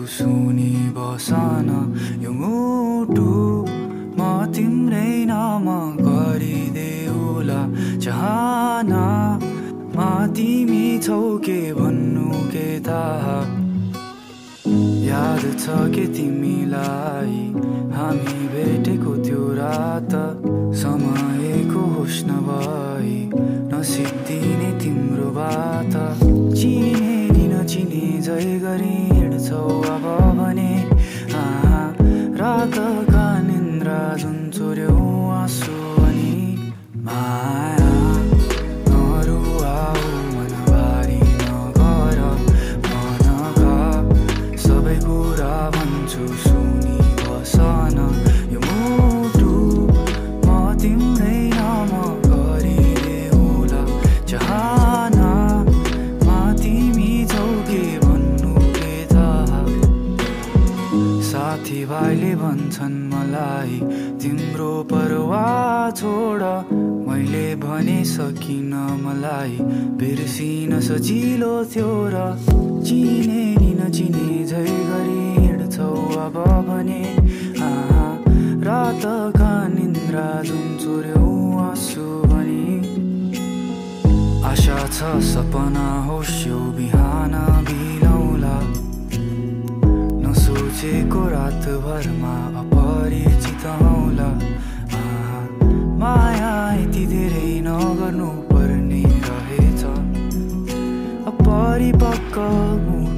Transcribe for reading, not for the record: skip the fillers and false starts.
सुनि बसन यो मुटु म तिम्रै नाम गरिदेऊला चाहना मा तिमी छौ के भन्नु के थाहा याद छ के तिमीलाई हामी भेटेको त्यो रात समयको होस नभई नसिद्धिने तिम्रो बात चिने नि नचिने जय गरी हिँड्छौ अब भने रातका निन्द्रा जुन चोर्यौ आँसु अनि माया नरुवाऊ मनबारी नगर मनका सबै कुरा भन्छु सुनि बसन यो मुटु म तिम्रै नाम गरिदेऊला चाहना मा तिमी छौ के भन्नु के थाहा साथीभाइले भन्छन् मलाई तिम्रो परवाह छोड मैले भने सकिन मलाई बिर्सिन सजिलो थियो र चिने नि नचिने झै गरी हिँड्छौ अब भने रातका निन्द्रा जुन चोर्यौ आँसु भनी आशा छ सपना होस् यो बिहान बिलौला नसोचेको रातभरमा अपरिचित हौला माया यति धेरै नगर्नु पर्ने रहेछ अपरिपक्व